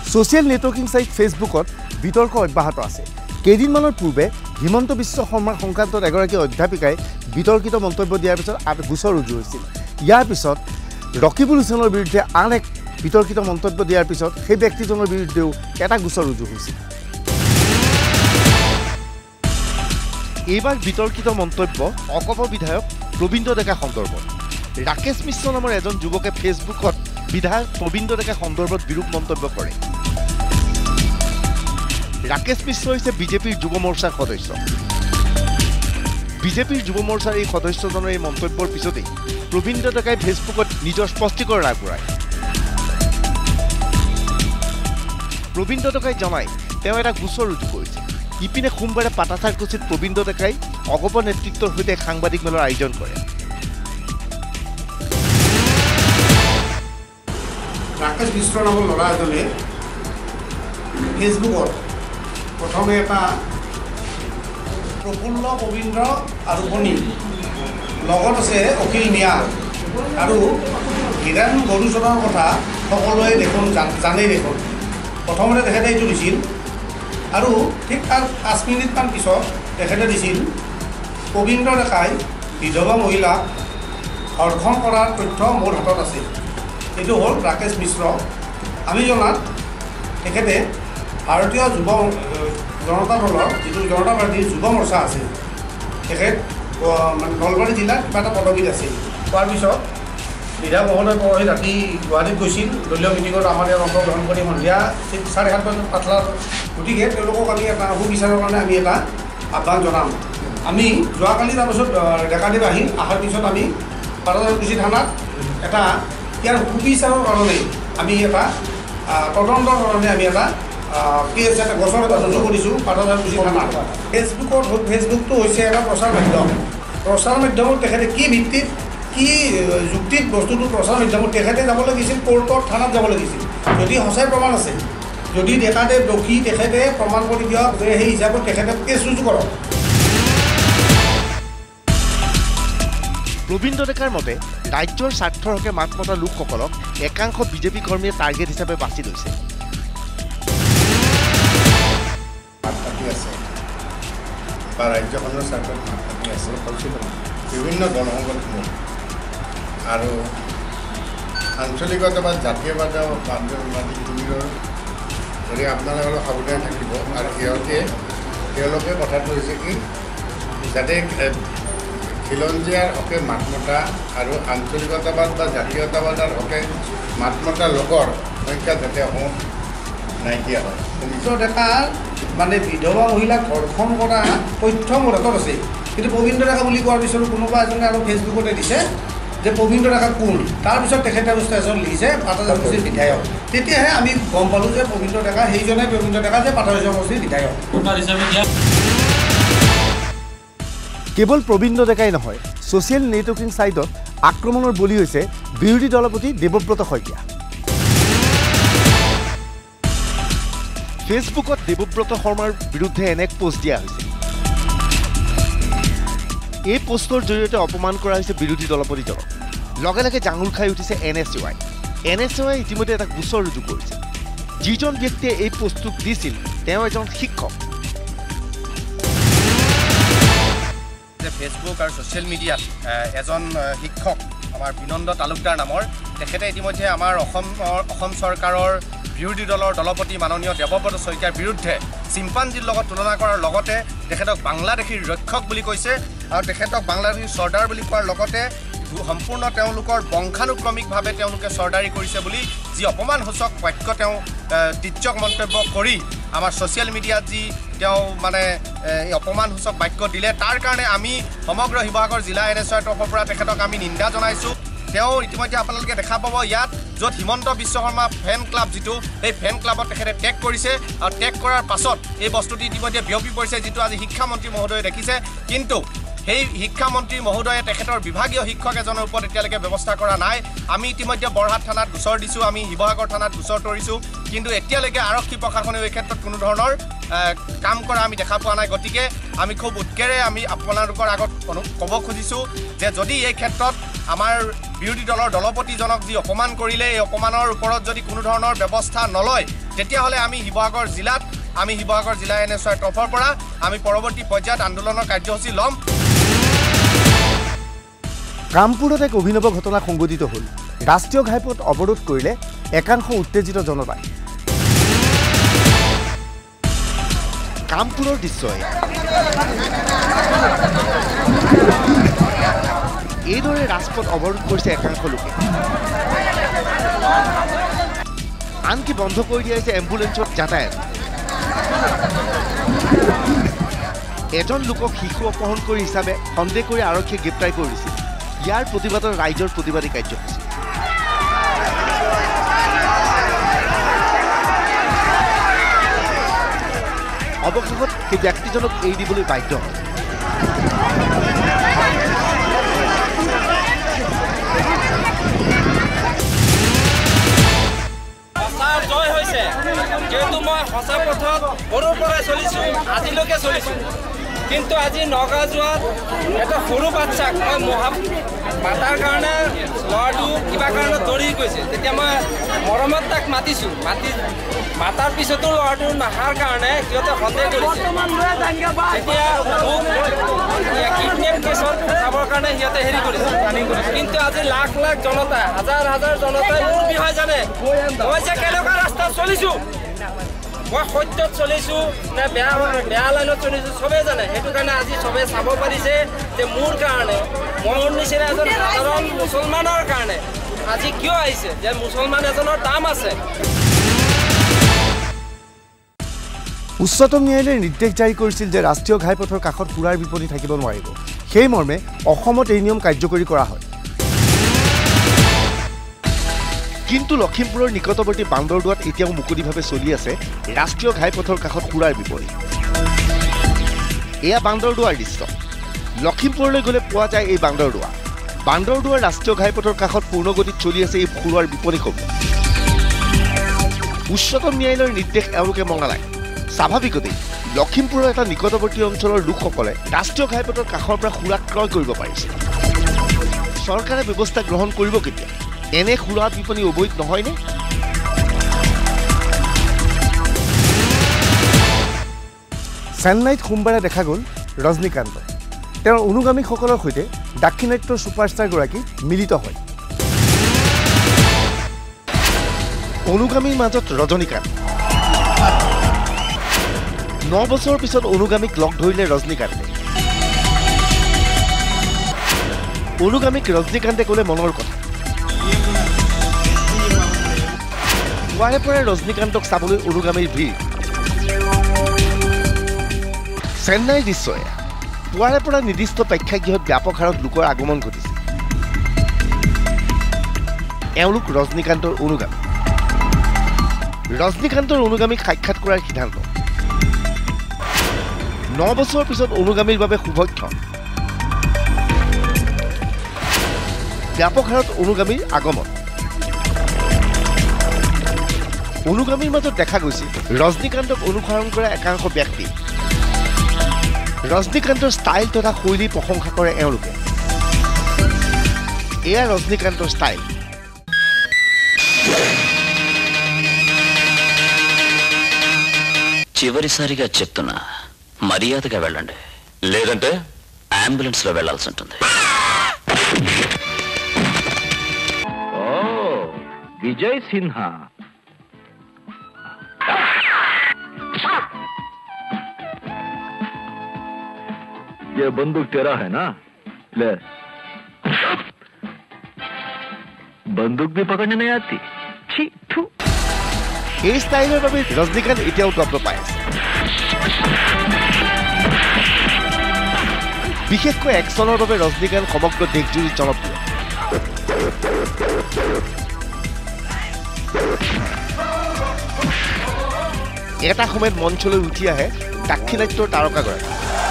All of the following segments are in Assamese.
ছ'চিয়েল নেটৱৰ্কিং ছাইট ফেচবুকত বিতৰ্ক অব্যাহত আছে। কেইদিনমানৰ পূৰ্বে হিমন্ত বিশ্ব শৰ্মাৰ সংক্ৰান্তত এগৰাকী অধ্যাপিকাই বিতৰ্কিত মন্তব্য দিয়াৰ পিছত গোচৰ ৰুজু হৈছিল। ইয়াৰ পিছত ৰকিবুল হুছেইনৰ বিৰুদ্ধে আন এক বিতৰ্কিত মন্তব্য দিয়াৰ পিছত সেই ব্যক্তিজনৰ বিৰুদ্ধেও এটা গোচৰ ৰুজু হৈছিল। এইবাৰ বিতৰ্কিত মন্তব্য অকপ বিধায়ক প্ৰবীন্দ্ৰ ডেকা সন্দৰ্ভত। ৰাকেশ মিশ্ৰ নামৰ এজন যুৱকে ফেচবুকত বিধায়ক প্ৰবীন্দ্ৰ ডেকা সন্দৰ্ভত বিৰূপ মন্তব্য কৰে। ৰাকেশ মিশ্ৰ হৈছে বিজেপিৰ যুৱ মৰ্চাৰ সদস্য। বিজেপিৰ যুৱ মৰ্চাৰ এই সদস্যজনৰ এই মন্তব্যৰ পিছতেই প্ৰবীন্দ্ৰ ডেকাই ফেচবুকত নিজৰ স্পষ্টীকৰণ আগবঢ়ায়। প্ৰবীন্দ্ৰ ডেকাই জনায় তেওঁ এটা গোচৰ ৰুজু কৰিছে। ইপিনে সোমবাৰে পাটাচাৰকুছিত প্ৰবীন্দ্ৰ ডেকাই অগপ নেতৃত্বৰ সৈতে সাংবাদিক মেলৰ আয়োজন কৰে। ৰাকেশ মিশ্ৰ নামৰ ল'ৰা এজনে ফেচবুকত প্ৰথমে এটা প্ৰফুল্ল পবিন্দ্ৰ আৰু বনি লগত আছে অখিল মিয়া আৰু হীৰেণ গৰুচৰৰ কথা সকলোৱে দেখোন জানেই দেখোন। প্ৰথমতে তেখেতে এইটো দিছিল আৰু ঠিক তাৰ 5 মিনিটমান পিছত তেখেতে দিছিল প্ৰবীন্দ্ৰ ডেকাই বিধৱা মহিলাক ধৰ্ষণ কৰাৰ তথ্য মোৰ হাতত আছে। এইটো হ'ল ৰাকেশ মিশ্ৰ। আমি জনাত তেখেতে ভাৰতীয় যুৱ জনতা দলৰ যিটো জনতা পাৰ্টীৰ যুৱ মৰ্চা আছে, তেখেত নলবাৰী জিলাত কিবা এটা পদবীত আছিল। পোৱাৰ পিছত বিধায়ক মহোদয় পৰহি ৰাতি গুৱাহাটীত গৈছিল দলীয় মিটিঙত আমাৰ ইয়াত অংশগ্ৰহণ কৰি সন্ধিয়া 7:30 বজাত পাতলাৰ। গতিকে তেওঁলোকক আমি এটা সুবিচাৰৰ কাৰণে আমি এটা আহ্বান জনাম। আমি যোৱাকালি তাৰপিছত ডেকাদেৱ আহিল, অহাৰ পিছত আমি পাটাচাৰকুছি থানাত এটা ইয়াৰ সুবিচাৰৰ কাৰণে আমি এটা তদন্তৰ কাৰণে আমি এটা কেছ এটা গোচৰ এটা ৰুজু কৰিছোঁ পাটাচাৰকুছি থানাত। ফেচবুকটো হৈছে এটা প্ৰচাৰ মাধ্যম। প্ৰচাৰ মাধ্যমত তেখেতে কি ভিত্তিত কি যুক্তিত বস্তুটো প্ৰচাৰ মাধ্যমত তেখেতে যাব লাগিছিল, কোৰ্টত থানাত যাব লাগিছিল। যদি সঁচাই প্ৰমাণ আছে, যদি ডেকাদেৱ দোষী তেখেতে প্ৰমাণ কৰি দিয়ক যে সেই হিচাপত তেখেতে কেছ ৰুজু কৰক। প্ৰবীন্দ্ৰ ডেকাৰ মতে ৰাজ্যৰ স্বাৰ্থৰ হকে মাত মতা লোকসকলক একাংশ বিজেপি কৰ্মীয়ে টাৰ্গেট হিচাপে বাছি লৈছে। বা ৰাজ্যখনৰ স্বাৰ্থত মাত মাতি আছে বিভিন্ন গণসংগঠন আৰু আঞ্চলিকতা বা জাতীয়বাদী শিবিৰৰ যদি আপোনালোকে অলপ সাৱধান থাকিব। আৰু তেওঁলোকে কথাটো হৈছে কি যাতে খিলঞ্জীয়াৰ হকে মাত মতা আৰু আঞ্চলিকতাবাদ বা জাতীয়তাবাদৰ হকে মাত মতা লোকৰ সংখ্যা যাতে অসমত নাইকিয়া হয়। প্ৰবীন্দ্ৰ ডেকাৰ মানে বিধৱা মহিলাক ধৰ্ষণ কৰা তথ্য মোৰ হাতত আছে, কিন্তু প্ৰবীন্দ্ৰ ডেকা বুলি কোৱাৰ পিছত কোনোবা এজনে আৰু ফেচবুকতে দিছে যে প্ৰবীন্দ্ৰ ডেকা কোন। তাৰপিছত তেখেতে ষ্টেচন লিখিছে পাটাচাৰকুছিৰ বিধায়ক। তেতিয়াহে আমি গম পালোঁ যে প্ৰবীন্দ্ৰ ডেকা সেইজনে প্ৰবীন্দ্ৰ ডেকা যে পাটাচাৰকুছিৰ বিধায়ক। কেৱল প্ৰবীন্দ্ৰ ডেকাই নহয়, ছ'চিয়েল নেটৱৰ্কিং ছাইটত আক্ৰমণৰ বলি হৈছে বিৰোধী দলপতি দেৱব্ৰত শইকীয়া। ফেচবুকত দেৱব্ৰত শৰ্মাৰ বিৰুদ্ধে এনে এক পোষ্ট দিয়া হৈছে। এই পোষ্টৰ জৰিয়তে অপমান কৰা হৈছে বিৰোধী দলপতিজনক। লগে লগে জাঙুৰ খাই উঠিছে NSUI। NSUI ইতিমধ্যে এটা গোচৰ ৰুজু কৰিছে। যিজন ব্যক্তিয়ে এই পোষ্টটো দিছিল তেওঁ এজন শিক্ষক। ফেচবুক আৰু ছ'চিয়েল মিডিয়াত এজন শিক্ষক আমাৰ বিনন্দ তালুকদাৰ নামৰ তেখেতে ইতিমধ্যে আমাৰ অসম চৰকাৰৰ বিৰোধী দলৰ দলপতি মাননীয় দেৱব্ৰত শইকীয়াৰ বিৰুদ্ধে চিম্পাঞ্জীৰ লগত তুলনা কৰাৰ লগতে তেখেতক বাংলাদেশীৰ ৰক্ষক বুলি কৈছে আৰু তেখেতক বাংলাদেশীৰ চৰ্দাৰ বুলি কোৱাৰ লগতে সম্পূৰ্ণ তেওঁলোকৰ বংশানুক্ৰমিকভাৱে তেওঁলোকে চৰ্দাৰী কৰিছে বুলি যি অপমানসূচক বাক্য তেওঁ তিৰ্যক মন্তব্য কৰি আমাৰ ছ'চিয়েল মিডিয়াত যি তেওঁ মানে এই অপমানসূচক বাক্য দিলে, তাৰ কাৰণে আমি সমগ্ৰ শিৱসাগৰ জিলা NSUIৰ তৰফৰ পৰা তেখেতক আমি নিন্দা জনাইছোঁ। তেওঁ ইতিমধ্যে আপোনালোকে দেখা পাব ইয়াত য'ত হিমন্ত বিশ্ব শৰ্মা ফেন ক্লাব যিটো, সেই ফেন ক্লাবত তেখেতে টেগ কৰিছে আৰু টেগ কৰাৰ পাছত এই বস্তুটি ইতিমধ্যে বিয়পি পৰিছে, যিটো আজি শিক্ষামন্ত্ৰী মহোদয়ে দেখিছে। কিন্তু সেই শিক্ষামন্ত্ৰী মহোদয়ে তেখেতৰ বিভাগীয় শিক্ষক এজনৰ ওপৰত এতিয়ালৈকে ব্যৱস্থা কৰা নাই। আমি ইতিমধ্যে বৰহাট থানাত গোচৰ দিছোঁ, আমি শিৱসাগৰ থানাত গোচৰ তৰিছোঁ, কিন্তু এতিয়ালৈকে আৰক্ষী প্ৰশাসনেও এই ক্ষেত্ৰত কোনো ধৰণৰ কাম কৰা আমি দেখা পোৱা নাই। গতিকে আমি খুব উৎকেৰে আমি আপোনালোকৰ আগত ক'ব খুজিছোঁ যে যদি এই ক্ষেত্ৰত আমাৰ বিৰোধী দলৰ দলপতিজনক যি অপমান কৰিলে, এই অপমানৰ ওপৰত যদি কোনো ধৰণৰ ব্যৱস্থা নলয়, তেতিয়াহ'লে আমি শিৱসাগৰ জিলাত শিৱসাগৰ জিলা NSOৰ তৰফৰ পৰা আমি পৰৱৰ্তী পৰ্যায়ত আন্দোলনৰ কাৰ্যসূচী ল'ম। কামপুৰত এক অভিনৱ ঘটনা সংঘটিত হ'ল। ৰাষ্ট্ৰীয় ঘাইপথ অৱৰোধ কৰিলে একাংশ উত্তেজিত জনতাই। কামপুৰৰ দৃশ্যই এইদৰে ৰাজপথ অৱৰোধ কৰিছে একাংশ লোকে। আনকি বন্ধ কৰি দিয়া হৈছে এম্বুলেন্সত যাতায়াত। এজন লোকক শিশু অপহৰণকাৰী হিচাপে সন্দেহ কৰি আৰক্ষীয়ে গ্ৰেপ্তাৰ কৰিছিল। ইয়াৰ প্ৰতিবাদত ৰাইজৰ প্ৰতিবাদী কাৰ্যসূচী। অৱশেষত সেই ব্যক্তিজনক এৰি দিবলৈ বাধ্য হয়। জয় হৈছে, যিহেতু মই সঁচা পথত সৰুৰ পৰাই চলিছোঁ, আজিলৈকে চলিছোঁ। কিন্তু আজি নগাঁও যোৱাত এটা সৰু বাচ্চাক মই মাতাৰ কাৰণে ল'ৰাটো কিবা কাৰণত দৌৰি গৈছে। তেতিয়া মই মৰমত তাক মাতিছোঁ, মাতাৰ পিছতো ল'ৰাটো নাহাৰ কাৰণে সিহঁতে সন্দেহ কৰিছে। তেতিয়া মোক কিডনেপ কেছত চাবৰ কাৰণে সিহঁতে হেৰি কৰিছে। কিন্তু আজি লাখ লাখ জনতা, হাজাৰ হাজাৰ জনতাই মোৰ বিষয়ে জানে মই যে কেনেকুৱা ৰাস্তাত চলিছোঁ, মই সত্যত চলিছোঁ নে বেয়া লাইনত চলিছোঁ চবেই জানে। সেইটো কাৰণে আজি চবেই চাব পাৰিছে যে মোৰ কাৰণে, মোৰ নিচিনা এজন সাধাৰণ মুছলমানৰ কাৰণে আজি কিয় আহিছে, যে মুছলমান এজনৰ দাম আছে। উচ্চতম ন্যায়ালয়ে নিৰ্দেশ জাৰি কৰিছিল যে ৰাষ্ট্ৰীয় ঘাইপথৰ কাষত সুৰাৰ বিপণী থাকিব নোৱাৰিব। সেই মৰ্মে অসমত এই নিয়ম কাৰ্যকৰী কৰা হয়। কিন্তু লখিমপুৰৰ নিকটৱৰ্তী বান্দৰদোৱাত এতিয়াও মুকলিভাৱে চলি আছে ৰাষ্ট্ৰীয় ঘাইপথৰ কাষত সুৰাৰ বিপণী। এয়া বান্দৰদোৱাৰ দৃশ্য। লখিমপুৰলৈ গ'লে পোৱা যায় এই বান্দৰদোৱা। বান্দৰদোৱাৰ ৰাষ্ট্ৰীয় ঘাইপথৰ কাষত পূৰ্ণগতিত চলি আছে এই সুৰাৰ বিপণীসমূহ। উচ্চতম ন্যায়ালয়ৰ নিৰ্দেশ এওঁলোকে মঙা নাই। স্বাভাৱিকতেই লখিমপুৰৰ এটা নিকটৱৰ্তী অঞ্চলৰ লোকসকলে ৰাষ্ট্ৰীয় ঘাইপথৰ কাষৰ পৰা সুৰা ক্ৰয় কৰিব পাৰিছে। চৰকাৰে ব্যৱস্থা গ্ৰহণ কৰিব কেতিয়া? এনে সুৰা বিপণী অবৈধ নহয়নে? চেন্নাইত সোমবাৰে দেখা গ'ল ৰজনীকান্ত। তেওঁৰ অনুগামীসকলৰ সৈতে দাক্ষিণাত্যৰ ছুপাৰষ্টাৰগৰাকী মিলিত হয়। অনুগামীৰ মাজত ৰজনীকান্ত। 9 বছৰৰ পিছত অনুগামীক লগ ধৰিলে ৰজনীকান্তে। অনুগামীক ৰজনীকান্তে ক'লে মনৰ কথা। পুৱাৰে পৰাই ৰজনীকান্তক চাবলৈ অনুগামীৰ ভিৰ। চেন্নাইৰ দৃশ্যই পুৱাৰে পৰা নিৰ্দিষ্ট প্ৰেক্ষাগৃহত ব্যাপক হাৰত লোকৰ আগমন ঘটিছে। এওঁলোক ৰজনীকান্তৰ অনুগামী। ৰজনীকান্তৰ অনুগামীক সাক্ষাৎ কৰাৰ সিদ্ধান্ত। 9 বছৰৰ পিছত অনুগামীৰ বাবে শুভক্ষণ। ব্যাপক হাৰত অনুগামীৰ আগমন। অনুগামীৰ মাজত দেখা গৈছিল ৰজনীকান্তক অনুসৰণ কৰা একাংশ ব্যক্তি। ৰজনীকান্তৰ ষ্টাইল তথা শৈলীৰ প্ৰশংসা কৰে এওঁলোকে। এয়া ৰজনীকান্তৰ ষ্টাইল। చివరిసారిగా చెప్తున్నా, మర్యాదగా వెళ్ళండి, లేదంటే అంబులెన్స్ లో వెళ్లాల్సి ఉంటుంది. ఓ విజయ్ సిన్హా, ये बंदूक तेरा है ना? ले, बंदूक भी पकड़ने नहीं आती। छी थू। এই ষ্টাইলৰ বাবে ৰজনীকান্ত এতিয়াও টপ পাই আছে। বিশেষকৈ একশ্যনৰ বাবে ৰজনীকান্ত সমগ্ৰ দেশজুৰি জনপ্ৰিয়। এটা সময়ত মঞ্চলৈ উঠি আহে দাক্ষিণাত্যৰ তাৰকাগৰাকী।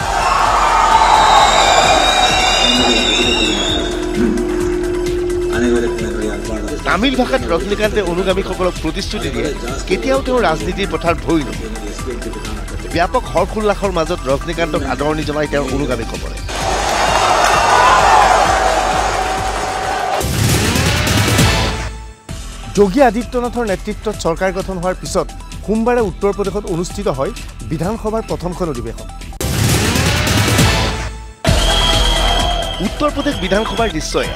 তামিল ভাষাত ৰজনীকান্তে অনুগামীসকলক প্ৰতিশ্ৰুতি দিয়ে কেতিয়াও তেওঁ ৰাজনীতিৰ পথাৰত ভৰি নকৰে। ব্যাপক হৰ্ষোল্লাসৰ মাজত ৰজনীকান্তক আদৰণি জনাই তেওঁৰ অনুগামীসকলে। যোগী আদিত্যনাথৰ নেতৃত্বত চৰকাৰ গঠন হোৱাৰ পিছত সোমবাৰে উত্তৰ প্ৰদেশত অনুষ্ঠিত হয় বিধানসভাৰ প্ৰথমখন অধিৱেশন। উত্তৰ প্ৰদেশ বিধানসভাৰ দৃশ্যই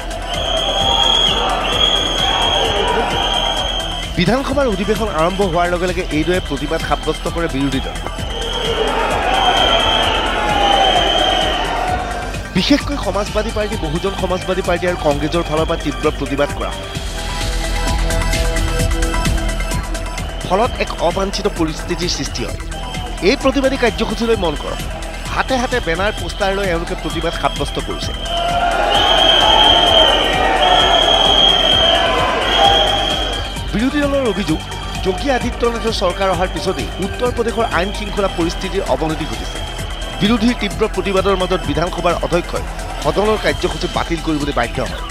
বিধানসভাৰ অধিৱেশন আৰম্ভ হোৱাৰ লগে লগে এইদৰে প্ৰতিবাদ সাব্যস্ত কৰে বিৰোধী দল। বিশেষকৈ সমাজবাদী পাৰ্টি, বহুজন সমাজবাদী পাৰ্টি আৰু কংগ্ৰেছৰ ফালৰ পৰা তীব্ৰ প্ৰতিবাদ কৰা ফলত এক অবাঞ্ছিত পৰিস্থিতিৰ সৃষ্টি হয়। এই প্ৰতিবাদী কাৰ্যসূচীলৈ মন কৰক, হাতে হাতে বেনাৰ পোষ্টাৰ লৈ এওঁলোকে প্ৰতিবাদ সাব্যস্ত কৰিছে। বিৰোধী দলৰ অভিযোগ, যোগী আদিত্যনাথৰ চৰকাৰ অহাৰ পিছতেই উত্তৰ প্ৰদেশৰ আইন শৃংখলা পৰিস্থিতিৰ অৱনতি ঘটিছে। বিৰোধীৰ তীব্ৰ প্ৰতিবাদৰ মাজত বিধানসভাৰ অধ্যক্ষই সদনৰ কাৰ্যসূচী বাতিল কৰিবলৈ বাধ্য হয়।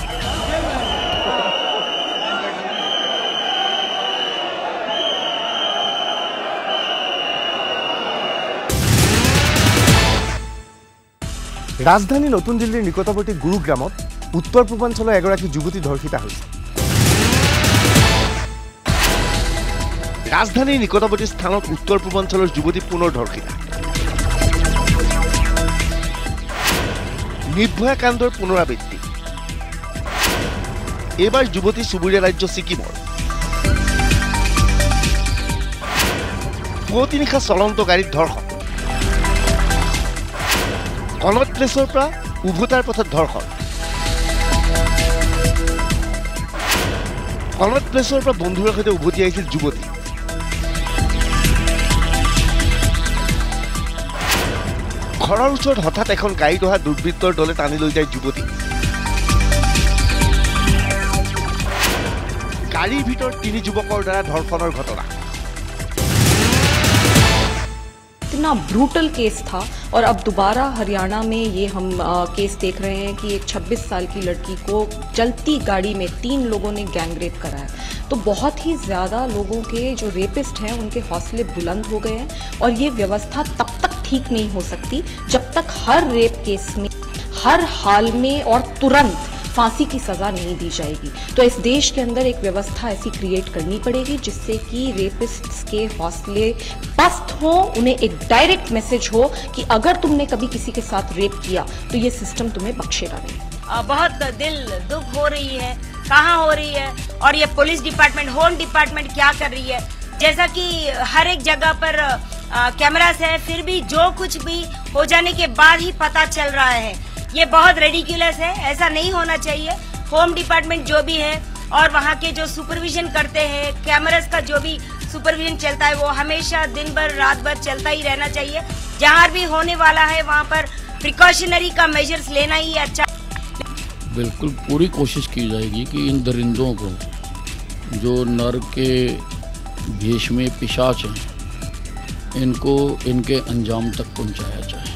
ৰাজধানী নতুন দিল্লীৰ নিকটৱৰ্তী গুৰুগ্ৰামত উত্তৰ পূৰ্বাঞ্চলৰ এগৰাকী যুৱতী ধৰ্ষিতা হৈছে। ৰাজধানীৰ নিকটৱৰ্তী স্থানত উত্তৰ পূৰ্বাঞ্চলৰ যুৱতী পুনৰ ধৰ্ষিতা। নিৰ্ভয়া কাণ্ডৰ পুনৰাবৃত্তি। এইবাৰ যুৱতী চুবুৰীয়া ৰাজ্য ছিকিমৰ। পুৱতি নিশা চলন্ত গাড়ীত ধৰ্ষণ। কনট প্লেচৰ পৰা উভতাৰ পথত ধৰ্ষণ। কনট প্লেচৰ পৰা বন্ধুৰ সৈতে উভতি আহিছিল যুৱতী। ঘৰৰ ওচৰত হঠাৎ এখন গাড়ীত অহা দুৰ্বৃত্তৰ দলে টানি লৈ যায় যুৱতী। গাড়ীৰ ভিতৰত 3 যুৱকৰ দ্বাৰা ধৰ্ষণৰ ঘটনা। इतना ब्रूटल केस था और अब दोबारा हरियाणा में ये हम केस देख रहे हैं कि एक 26 साल की लड़की को चलती गाड़ी में 3 लोगों ने गैंगरेप करा है। तो बहुत ही ज़्यादा लोगों के जो रेपिस्ट हैं उनके हौसले बुलंद हो गए हैं और ये व्यवस्था तब तक ठीक नहीं हो सकती जब तक हर रेप केस में हर हाल में और तुरंत फांसी की सजा नहीं दी जाएगी। तो इस देश के अंदर एक व्यवस्था ऐसी क्रिएट करनी पड़ेगी जिससे कि रेपिस्ट्स के हौसले पस्त हो, उन्हें एक डायरेक्ट मैसेज हो कि अगर तुमने कभी किसी के साथ रेप किया तो ये सिस्टम तुम्हें बख्शेगा नहीं। बहुत दिल दुख हो रही है, कहाँ हो रही है और ये पुलिस डिपार्टमेंट, होम डिपार्टमेंट क्या कर रही है। जैसा कि हर एक जगह पर कैमरास है, फिर भी जो कुछ भी हो जाने के बाद ही पता चल रहा है। ये बहुत रेडिकुलस है, ऐसा नहीं होना चाहिए। होम डिपार्टमेंट जो भी है और वहाँ के जो सुपरविजन करते हैं, कैमरास का जो भी सुपरविजन चलता है वो हमेशा दिन भर रात भर चलता ही रहना चाहिए। जहाँ भी होने वाला है वहाँ पर प्रिकॉशनरी का मेजर्स लेना ही अच्छा। बिल्कुल पूरी कोशिश की जाएगी कि इन दरिंदों को, जो नर के भेष में पिशाच हैं, इनको इनके अंजाम तक पहुँचाया जाए।